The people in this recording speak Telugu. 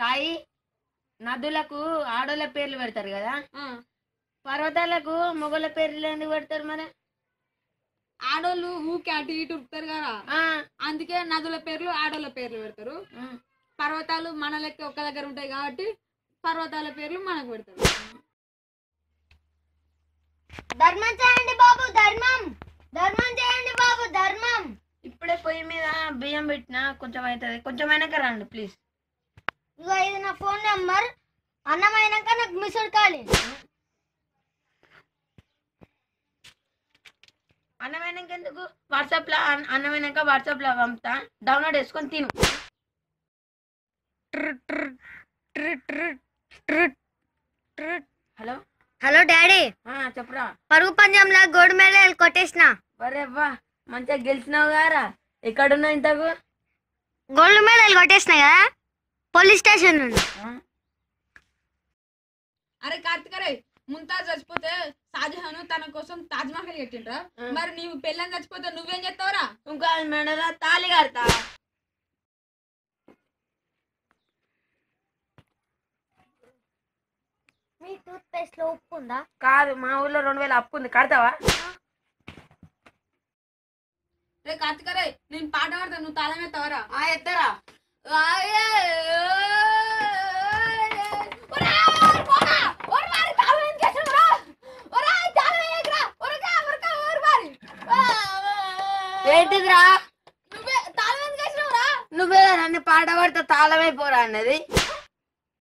సాయి నదులకు ఆడోళ్ళ పేర్లు పెడతారు కదా, పర్వతాలకు మొగోళ్ళ పేర్లు ఎందుకు పెడతారు మరి? ఆడోళ్ళు ఊకే అటు ఇటు ఉరుకుతారు కదా, అందుకే నదుల పేర్లు ఆడోళ్ళ పేర్లు పెడతారు. పర్వతాలు మన లెక్క ఒక్క దగ్గర ఉంటాయి కాబట్టి పర్వతాల పేర్లు మనకు పెడతారు. ధర్మం చేయండి బాబు, ధర్మం ధర్మం చేయండి బాబు, ధర్మం. ఇప్పుడే పొయ్యి మీద బియ్యం పెట్టినా కొంచెం అవుతుంది, కొంచెం అయినాక రండి ప్లీజ్. ఇగో ఇది నా ఫోన్ నెంబర్, అన్నం అయినాక నాకు మిస్డ్ కాల్. అన్నమైనాక ఎందుకు? వాట్సాప్లో అన్నమైనాక వాట్సాప్లో పంపుతా, డౌన్లోడ్ చేసుకొని తిను. హలో హలో డాడీ, చెప్పురా. పరుగు పంజంలా గోల్డ్ మెడల్ కొట్టేసిన. బరే వా, మంచిగా గెలిచినావు గారా. ఎక్కడున్నావు ఇంతకు? గోల్డ్ మెడల్ కొట్టేసిన కదా, పోలీస్ స్టేషన్ నుండి. అరే కార్తిక్, ముంతాజ్ చచ్చిపోతే షాజహాన్ తన కోసం తాజ్ మహల్ కట్టిండ్రా, మరి నీవు పెళ్ళని చచ్చిపోతే నువ్వేం చేస్తావురా? ఇంకా మెడలో తాళి కడతా. మీ టూత్ పేస్ట్ లో ఉప్పు ఉందా? కాదు, మా ఊర్లో 2000 అప్పు ఉంది, కడతావా? రే కార్తిక్, నేను పాట పాడతా, నువ్వు తాళం ఎత్తావరా? ఎత్తరా. ఏంటిదిరా? నువ్వే తాళం ఎందుకు వేసినావురా? నువ్వే నన్ను పాట పడితే తాళమైపోరా అన్నది.